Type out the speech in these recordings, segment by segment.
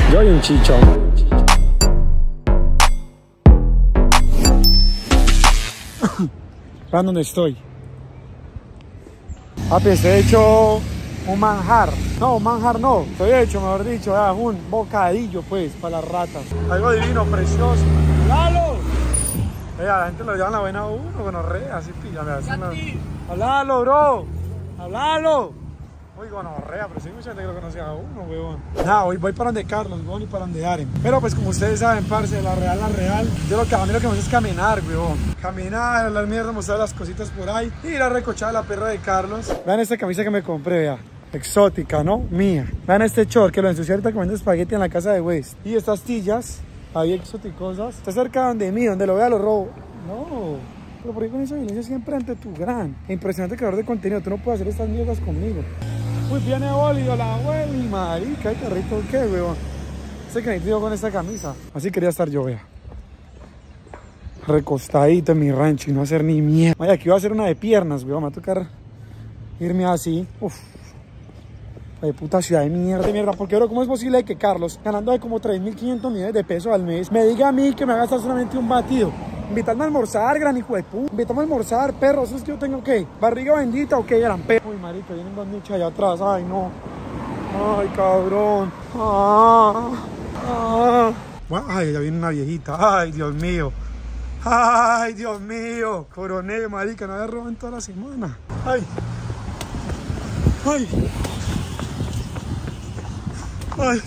Yo y un chicho. ¿Para dónde estoy? Papi, estoy hecho un manjar. No, un manjar no. Estoy hecho, mejor dicho, un bocadillo, pues, para las ratas. Algo divino, precioso. ¡Lalo! La gente lo llama la buena uno, gonorrea, así píllame. ¡Hablalo, bro! ¡Hablalo! Uy, gonorrea, pero sí mucha gente que lo conocía a uno, huevón. Nada, hoy voy para donde Carlos, huevón, y para donde Aren. Pero pues como ustedes saben, parce, la real, yo a mí lo que me gusta es caminar, huevón. Caminar, hablar mierda, mostrar las cositas por ahí. Y ir a recochar a la perra de Carlos. Vean esta camisa que me compré, vea. Exótica, ¿no? Mía. Vean este short que lo ensucié ahorita comiendo espagueti en la casa de West. Y estas tillas, ahí exóticosas. Está cerca donde mí, donde lo vea lo robo. No. Pero por ahí con esa violencia siempre ante tu gran e impresionante creador de contenido. Tú no puedes hacer estas mierdas conmigo. Uy, viene Bolio, la güey, marica, el carrito, ¿qué, weón? Sé que me con esta camisa. Así quería estar yo, vea. Recostadito en mi rancho y no hacer ni mierda. Vaya, aquí voy a hacer una de piernas, weón. Me va a tocar irme así. Uf. De puta ciudad de mierda, porque ahora, ¿cómo es posible que Carlos, ganando de como 3.500 millones de pesos al mes, me diga a mí que me va a gastar solamente un batido? Invitarme a almorzar, gran hijo de puta. Invitarme a almorzar, perro. ¿Eso es que yo tengo qué? ¿Barriga bendita o qué, gran perro? Uy, marico, vienen dos nichos allá atrás. Ay, no. Ay, cabrón. Ay, ya viene una viejita. Ay, Dios mío. Ay, Dios mío. Coronel, marica, no había robado en toda la semana. Ay. Ay. Ay.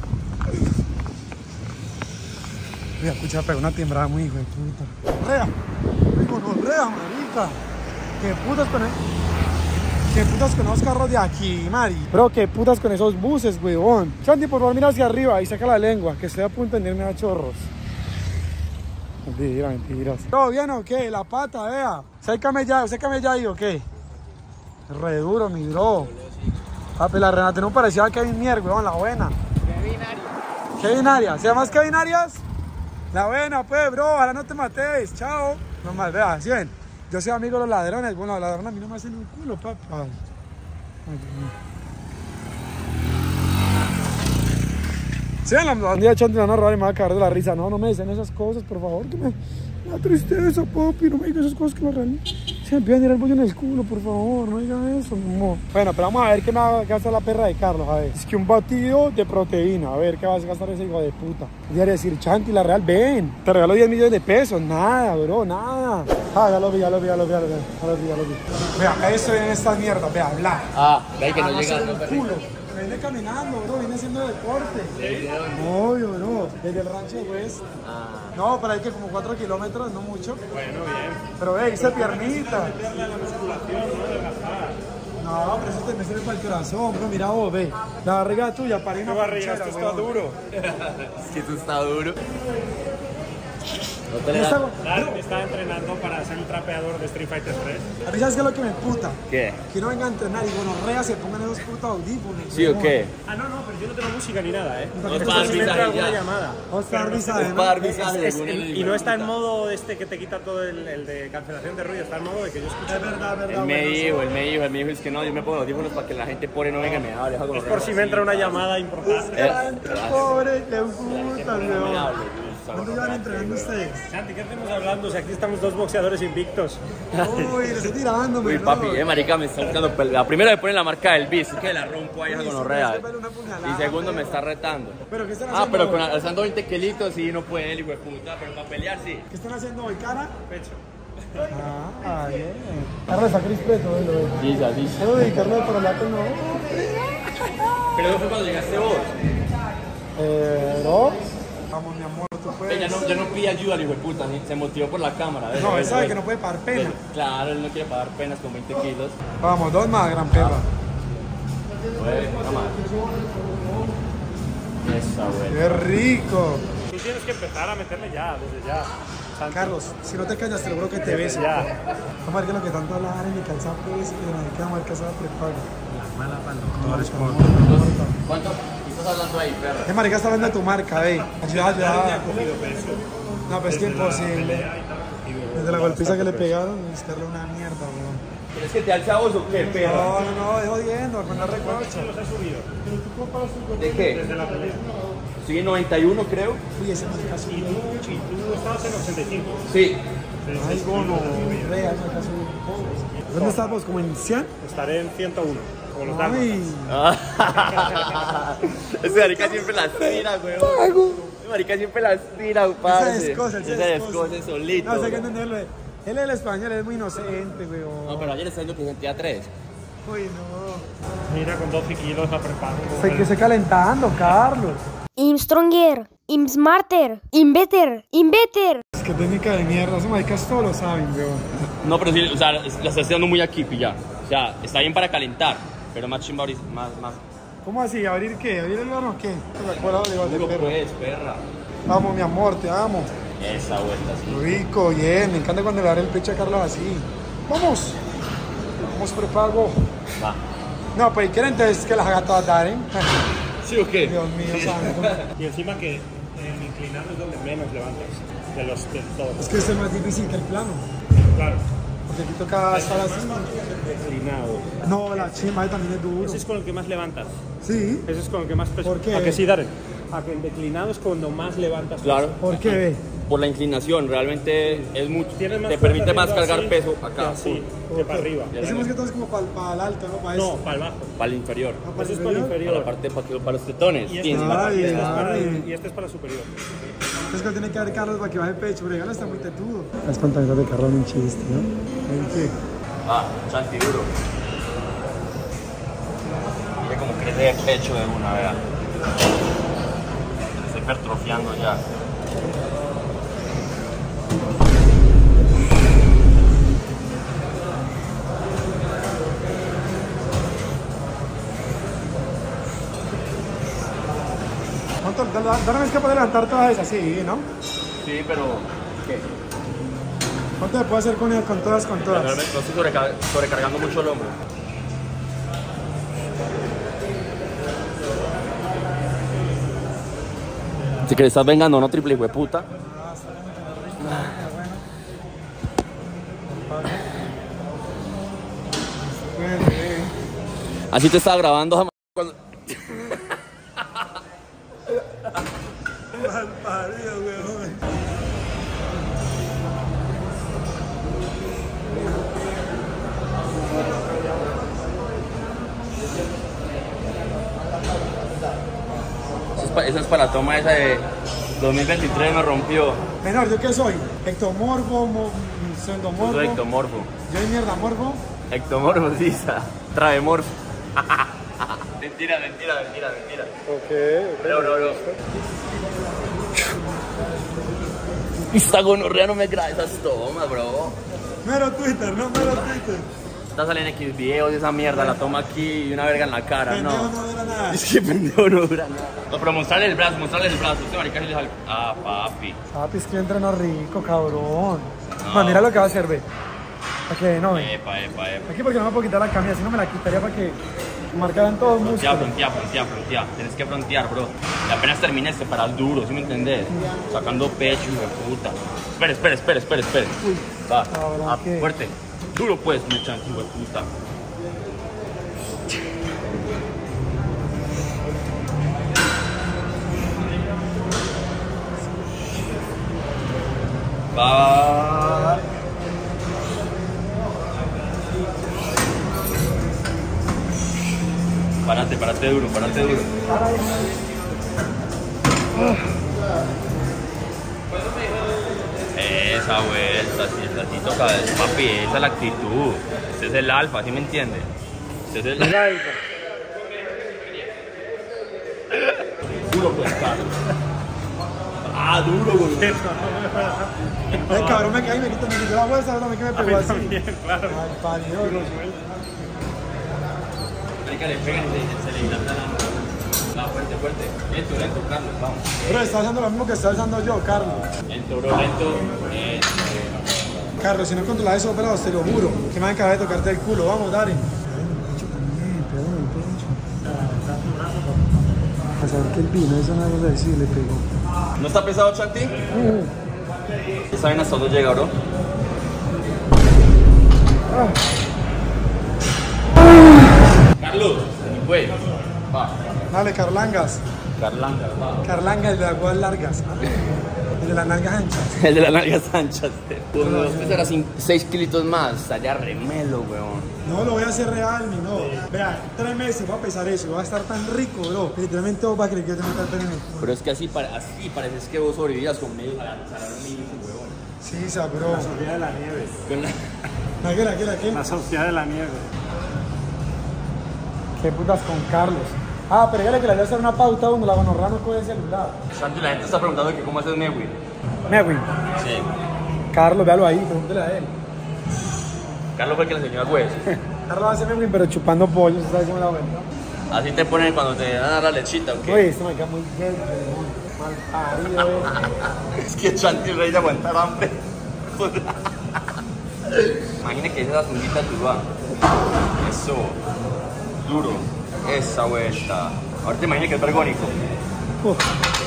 Voy a escuchar, pero una timbrada muy hijo de puta. ¡Rea! ¡Rea, marica! ¿Qué putas con esos carros de aquí, mari? Bro, ¿qué putas con esos buses, huevón? Chanti, por favor, mira hacia arriba y saca la lengua, que estoy a punto de irme a chorros. Mentiras. ¿Todo bien o qué? La pata, vea. ¿Usted camella ahí o qué? Re duro, mi bro. Papi, la Renata no parecía Kevin Mier, huevón, la buena. Kevin Arias. ¿Se llamas Kevin Arias? La buena, pues, bro, ojalá no te mates, chao. No mal, vea, ¿sí ven? Yo soy amigo de los ladrones. Bueno, los ladrones a mí no me hacen un culo, papá. Ay, ¿sí ven? Un día Chanti me van a robar y me va a cagar de la risa. No me dicen esas cosas, por favor, que me da tristeza, papi. No me digan esas cosas que me realmente se me empiezan a ir el bollo en el culo, por favor, no digan eso, no. Bueno, pero vamos a ver qué me va a gastar la perra de Carlos, a ver. Es que un batido de proteína, a ver qué vas a gastar ese hijo de puta. Diario decir, Chanti, la real, ven, te regalo 10 millones de pesos, nada, bro, nada. Ah, ya lo vi. Vea, eso viene esta mierda, vea, hablar. Ve que no llega el culo. Viene caminando, bro, viene haciendo deporte. ¿Sí? Obvio, bro, desde el rancho de West. No, para ahí que como 4 kilómetros, no mucho. Bueno, bien. Pero ve, hice piernita. No, pero eso te me sirve para el corazón, bro, mira vos, ve. La barriga tuya, para ir una barriga, esto está duro. Es que esto está duro. Claro, estaba entrenando para ser un trapeador de Street Fighter 3. A mí, ¿sabes qué es lo que me puta? ¿Qué? Que no venga a entrenar y gonorrea se pongan esos putos audífonos. ¿Sí o qué? No, pero yo no tengo música ni nada, No es para dar visaje ya. Y no está en modo que te quita todo el de cancelación de ruido, está en modo de que yo escucho. Es verdad. Él me dijo, es que no, yo me pongo los audífonos para que la gente pobre no venga y me hable. Es por si me entra una llamada importante. Pobre, qué puta, weón. ¿Cuándo llevan entrenando ustedes? Santi, ¿qué hacemos hablando? Si aquí estamos dos boxeadores invictos. Uy, le estoy tirando, uy, papi, marica, me está buscando pelea. Primero me pone la marca del bis, que la rompo ahí a gonorrea. Y segundo me está retando. ¿Pero qué están haciendo? Pero alzando 20 kilitos sí no puede él, hijo de puta, pero para pelear sí. ¿Qué están haciendo hoy, cara? Pecho. Bien. Carlos está crispeto, Sí. Quiero dedicarme para hablar con nosotros. Pero eso fue cuando llegaste vos. ¿No? Vamos, mi amor, tú puedes. Ya no pide ayuda, hijo de puta, se motivó por la cámara. No, él sabe que no puede pagar pena. Claro, él no quiere pagar penas con 20 kilos. Vamos, 2 más, gran perra. Una más. Esa, güey. ¡Qué rico! Tú tienes que empezar a meterle ya, desde ya. Santi. Carlos, si no te callas, te lo juro que te beso. Ya. Vamos a ver que lo que tanto hablar en mi calzado pues, y que me queda mal calzado prepago. La mala para los doctores. ¿Cuánto? ¿Qué estás hablando ahí, perro? ¿Qué marica está hablando de tu marca, Ayuda. Ha cogido peso. No, pues es que imposible. Desde la golpiza que le pegaron, buscarle una mierda, weón. ¿Quieres que te alce a vos o qué, perro? No, es jodiendo, con la recocha. ¿Los has subido? ¿De qué? Desde la pelea. Sí, 91 creo. Uy, ese más casi. Y tú estabas en 85. Sí. Ay, gono, rea, ese casi. ¿Dónde estás vos? ¿Como en 100? Estaré en 101, como los damas. Ay. Ese marica siempre las tira, weón. Ese marica siempre las tira, parce. Esa descoce solito. No sé qué entenderlo. Él es el español, es muy inocente, weón. No, pero ayer está diciendo que sentía 3. Uy, no. Mira, con 12 kilos la preparo. Que se calentando, Carlos. I'm stronger, I'm smarter, I'm better, I'm better. Es que técnica de mierda, esos maricas todos lo saben, weón. No, pero sí, o sea, la está haciendo muy aquí, ya. O sea, está bien para calentar, pero más chimba ahorita, más. ¿Cómo así? ¿Abrir qué? ¿Abrir el horno o qué? Duro pues, perra. Vamos, mi amor, te amo. Esa vuelta, sí. Rico, bien. Me encanta cuando le daré el pecho a Carlos así. Vamos. Vamos, prepago. Va. No, pues quieren entonces que las haga todas dar, ¿eh? ¿Sí o qué? Dios mío, santo. Y encima que el inclinado es donde menos levantas de todos. Es que es el más difícil que el plano. Claro. Porque aquí toca estar así. Inclinado. No, la chima también es duro. Ese es con el que más levantas. Sí. Ese es con el que más peso. ¿Por qué? ¿A que sí, Darren? A que el declinado es cuando más levantas. Claro. ¿Por qué ve? Por la inclinación, realmente es mucho. Tienes más Te permite fuerza más cargar así peso acá. Sí, que para arriba. Ese más que todo es como para el alto, ¿no? Para No, eso. para el bajo. Para el inferior. Ah, para Ese el es para el inferior. Para la inferior. parte para los tetones. Y este, piensa. es para, Ay, y este es para- ay. y este es para superior. Es que tiene que dar Carlos para que baje el pecho, pero Carlos está muy tetudo. Las pantalones de Carlos un chiste, ¿no? ¿En qué? Ah, Chanti duro. Mira cómo crece el pecho de una, vea. Se está hipertrofiando ya. ¿Cuánto? Dame es capaz de levantar todas esas, sí, ¿no? Sí, pero. ¿Qué? ¿Cuánto se puede hacer con todas, con todas? Realmente no estoy sobrecargando mucho el hombro. Si que le estás vengando, no triple hijo de puta. Así te estaba grabando jamás. Cuando... Esa es para la toma esa de 2023, me rompió. Menor, ¿yo qué soy? Ectomorfo, pseudomorfo. Soy ectomorfo. Yo soy mierda morfo. Ectomorfo, sí, travemorfo. Mentira. Ok. Bro. Esta gonorrea no me graba esas tomas, bro. Mero Twitter, no mero Twitter. Está saliendo X videos de esa mierda, la toma aquí y una verga en la cara, Pendejo no. no dura nada. Es que pendejo no dura nada. No, pero mostrarle el brazo. Este marica sí le sale. Ah, papi. Papi, es que entreno rico, cabrón. No. Man, mira lo que va a hacer, ve. ¿Para qué? No, ve. Epa. Aquí porque no me puedo quitar la camisa, si no me la quitaría para que marcaran todos los músculos. Frontear. Tienes que frontear, bro. Y apenas termine este para el duro, ¿sí me entendés? Sacando pecho, hijo de puta. Espere. Va, Cabrón, ¿qué? fuerte. Duro pues, mi chanti, hijo de puta. Va. Párate duro. Esa vuelta, así toca, papi, esa es la actitud. Este es el alfa, ¿sí me entiende? Este es el alfa. Duro pues, Carlos. Ah, duro, güey. Ay, cabrón, me caí, me quitó la fuerza, no me que me pegó así. Claro. Ay, parió. Marica, le pegan y se le dilata la... Va, fuerte. Lento, Carlos, vamos. Pero está haciendo lo mismo que estoy haciendo yo, Carlos. Lento, bro, lento. Carlos, si no controlas esos brazos, te lo juro, que me van a acabar de tocarte el culo. Vamos, Dari. A saber que el vino, eso no es decir, le pegó. ¿No está pesado, Chanti? ¿Saben hasta dónde llega, bro? Carlos, y pues, va. Dale, Carlangas. Carlanga, ¿verdad? Carlanga, el de aguas largas. El de las nalgas anchas. El de las nalgas anchas. Cuando pesara 6 kilitos más, estaría remelo, weón. No, lo voy a hacer real, mi no. Vea, 3 meses voy a pesar eso. Va a estar tan rico, bro. Literalmente vos vas a creer que yo te meto el pene en el culo. Pero es que así pareces que vos sobrevivías con medio salario mínimo, weón. Sí, bro. La sociedad de la nieve. Con la... ¿Qué? La sociedad de la nieve. ¿Qué putas con Carlos? Ah, pero dígale que le voy a hacer una pauta donde la gonorrea no coge el celular. Santi, la gente está preguntando que cómo haces Mewin. Mewin. Sí. Carlos, véalo ahí, pregúntele a él. Carlos fue el que le enseñó a Wes. Carlos hace Mewin, pero chupando pollos, ¿sabes cómo la vuelta? Así te ponen cuando te dan a dar la lechita, ¿o qué? Oye, esto me queda muy gay, mal parido. Es que Chanti es rey de aguantar hambre. Imagina que esa fundita tuba. Eso. Duro. Esa vuelta. Ahora te imaginas que es vergónico. No,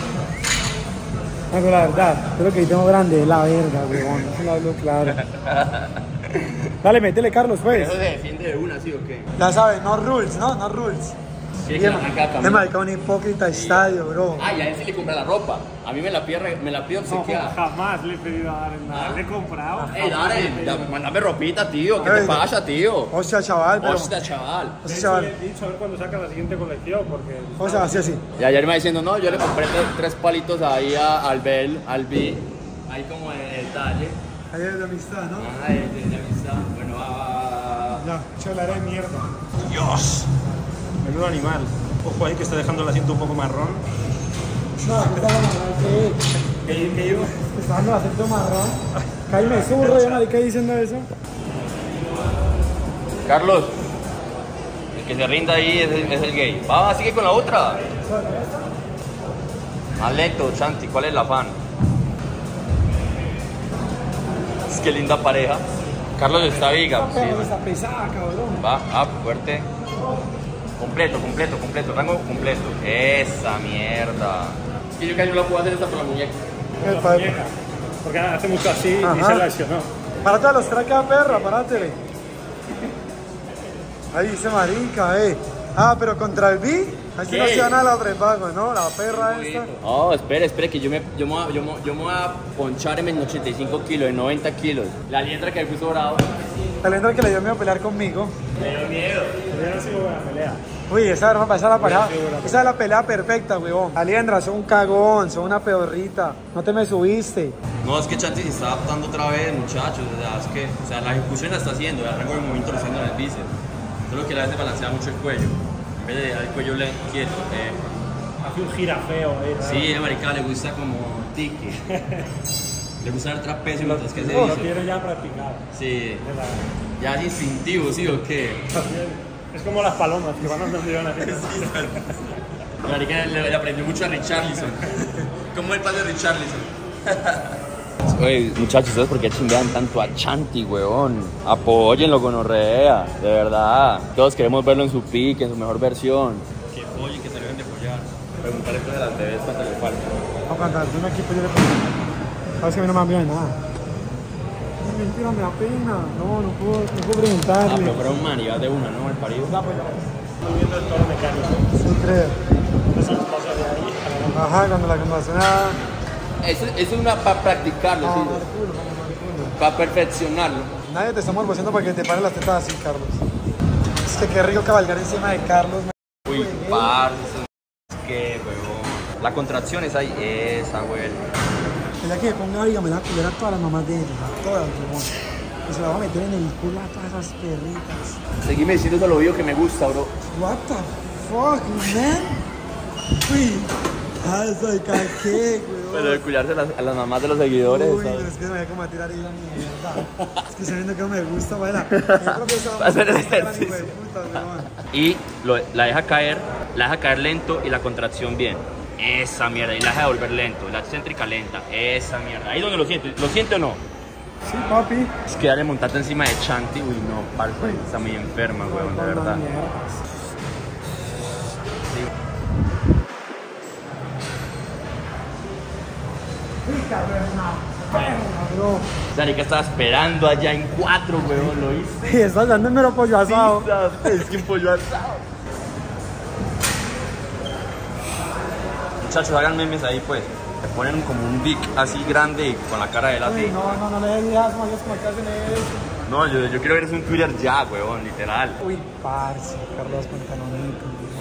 pero la verdad, yo lo que tengo grande es la verga, weón. Eso lo hablo claro. Dale, métele, Carlos, pues. Eso se defiende de una, ¿sí o qué? Ya sabes, no rules, ¿no? No rules. Sí, que la arranca Es también. marica un hipócrita estadio, bro. Ah, y a él sí le compra la ropa. A mí me la pide No, obsequiada. jamás le he pedido a Darren nada. Le he comprado. Ey, dale, mandame ropita, tío. ¿Qué te Ey. pasa, tío? Hostia, chaval, pero... Hostia, chaval. Hostia, Le chaval. he dicho a ver cuando saca la siguiente colección, porque... O sea, así. Y ayer me iba diciendo, no, yo le compré 3 palitos ahí al B, ahí como en el detalle. Ahí es de amistad, ¿no? Ah, de amistad. Bueno, va. Ya, cholaré de mierda. ¡Dios! Menudo animal. Ojo ahí que está dejando el asiento un poco marrón. No, ¿qué está dando ¿Qué digo? Está dando el acento marrón. Caíme zurro, ya marica diciendo eso. Carlos, el que se rinda ahí es el gay. Va, sigue con la otra. Más lento, Chanti, ¿cuál es el afán? Es que linda pareja. Carlos está viga. Esta perra está pesada, cabrón. Va, fuerte. Completo, rango completo. Esa mierda. Es que yo casi no la puedo hacer esta por la muñeca. Porque hace mucho así y Ajá. se lesionó. Párate a los traques, perra, párate. Ahí dice marica, Ah, pero contra el B, aquí no ¿Qué? hacía nada la prepago, ¿no? La perra esta. Oh, espere, que yo me voy a ponchar en 85 kilos, en 90 kilos. La liendra que me puso bravo. El Ender que le dio miedo a pelear conmigo. Me dio miedo. Pero no sigo buena pelea. Uy, esa es la pareja. Esa es la pelea perfecta, weón. Aliendra, sos un cagón, sos una pedorrita. No te me subiste. No, es que Chanti se está adaptando otra vez, muchachos. O sea, la ejecución la está haciendo, el rango de movimiento lo está haciendo en el bíceps. Solo que a veces balancea mucho el cuello. En vez de dejar el cuello quieto. Hace un girafeo, Sí, marica, le gusta como tique. Le gusta el trapecio mientras que se Lo dice. tiene ya practicado. Sí. Ya es instintivo, ¿sí o qué? Es como las palomas que van andando y van así. Marica le aprendió mucho a Richarlison. ¿Cómo es el padre de Richarlison? Oye, muchachos, ¿sabes por qué chingan tanto a Chanti, weón? Apóyenlo con orrea, de verdad. Todos queremos verlo en su pique, en su mejor versión. Que follen, que se deben de follar. Preguntarle cosas a las bebés cuánto le falta. Vamos a cantar, de un equipo yo le pongo. Sabes que a mí no me envían nada. No, mentira, me da pena. No puedo preguntarle. Ah, pero fuera un man y vas de una, ¿no? El parido. Estoy viendo el toro mecánico. Sí, creo. Eso nos pasa de ahí a la Ajá, cuando la conversación era... Eso es una para practicarlo, sí. Para perfeccionarlo. Nadie te está morboseando para que te paren las tetas así, Carlos. Es que qué rico cabalgar encima de Carlos. Uy, parce, qué huevón. La contracción es ahí, esa, güey. Ya que me ponga ahí, me la culera a todas las mamás de él, a todas, huevón. Y se la va a meter en el culo a todas esas perritas. Seguime diciendo eso lo obvio que me gusta, bro. What the fuck, man? Uy, soy caqué, weón. Pero de cuidarse a las mamás de los seguidores. Uy, ¿sabes? es que se me voy a como a tirar ahí la mierda. Es que sabiendo que no me gusta, bueno. Yo creo que esa Va a hacer el puta, ejercicio. weón. Y la deja caer lento y la contracción bien. Esa mierda. Y la deja volver lento. La excéntrica lenta. Esa mierda. Ahí donde lo siente. ¿Lo siente o no? Sí, papi. Es que darle montarte encima de Chanti. Uy, no, parce. Está muy enferma, weón, de verdad. Bro. Marica estaba esperando allá en 4, weón. Lo hice. Y estás dando el mero pollo asado. Es que un pollo asado. muchachos, hagan memes ahí pues. Le ponen como un dick así grande con la cara de la Uy, no le digas, mayos, como que hacen eso. No, yo quiero ver eso en Twitter ya, weón, literal. Uy, parce, Carlos Pantalonito.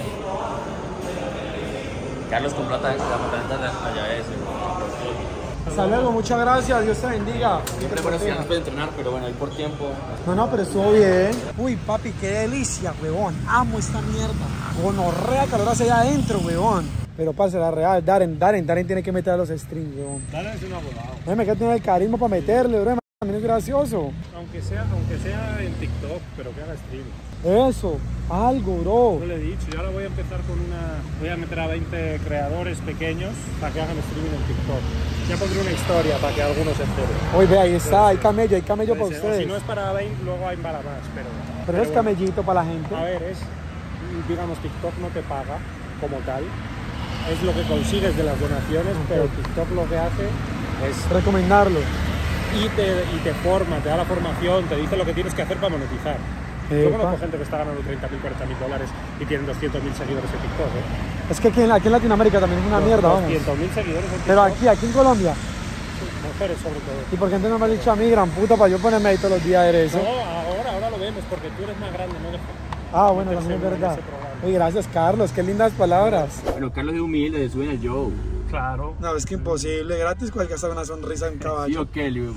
Carlos con plata de la pataleta de allá ese. Hasta luego, muchas gracias, Dios te bendiga. Siempre por eso ya no puede entrenar, pero bueno, ahí por tiempo. No, pero estuvo bien. Uy, papi, qué delicia, huevón. Amo esta mierda. Gonorrea calor hace allá adentro, huevón. Pero parce, la real, Darren tiene que meter a los streams, huevón. Darren es un abogado. Me queda tener el carisma para meterle, bro. También es gracioso. Aunque sea en TikTok, pero que haga stream. Eso, algo, bro. Yo le he dicho, yo ahora voy a empezar con voy a meter a 20 creadores pequeños para que hagan streaming en TikTok. Ya pondré una historia para que algunos se enteren. Oye, ve, ahí está, hay camello para ustedes. Si no es para 20, luego hay para más, pero es bueno, camellito para la gente. A ver, digamos, TikTok no te paga como tal. Es lo que consigues de las donaciones, pero TikTok lo que hace es recomendarlo. Y te forma, te da la formación, te dice lo que tienes que hacer para monetizar. Yo conozco gente que está ganando $30.000, $40.000 y tienen 200.000 seguidores en TikTok. Es que aquí en Latinoamérica también es una mierda, vamos. 200.000 seguidores en TikTok. Pero aquí en Colombia. Mujeres sobre todo. ¿Y por qué entonces no me has dicho a mí, gran puta, para yo ponerme ahí todos los días a ver eso? No, ahora lo vemos, porque tú eres más grande, ¿no? Ah, bueno, también es verdad. Oye, gracias, Carlos, qué lindas palabras. Bueno, Carlos es humilde, le suben el Joe. Claro. No, es que imposible, gratis cualquier gastar una sonrisa en caballo. ¿Sí o qué, Liu?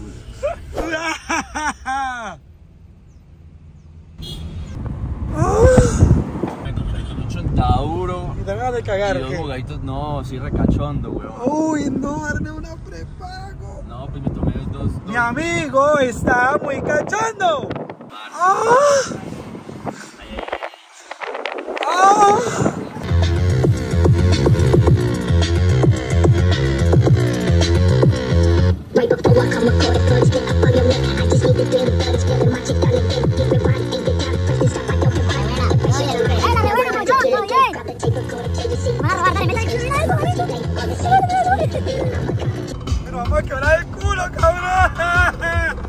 Un chontaduro. Y te vas de cagar, y ¿o dos qué? jugaditos, no, sí recachondo, weón. Uy, no, darme una prepago. No, pues me tomé dos. Mi amigo está muy cachondo. ¡Ah! ¡Ah! Pero vamos a quebrar el culo, cabrón.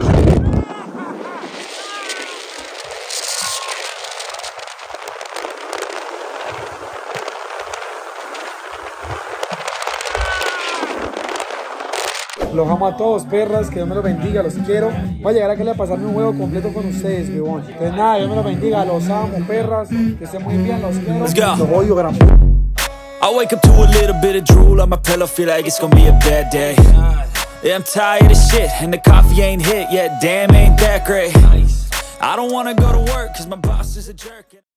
Los amo a todos, perras, que Dios me los bendiga, los quiero. Voy a llegar acá a pasarme un juego completo con ustedes, weón. Entonces nada, Dios me los bendiga, los amo, perras, que estén muy bien, los quiero. Los odio, gran puta. I wake up to a little bit of drool on my pillow, feel like it's gonna be a bad day. Yeah, I'm tired of shit, and the coffee ain't hit yet, damn ain't that great. I don't wanna go to work, cause my boss is a jerk.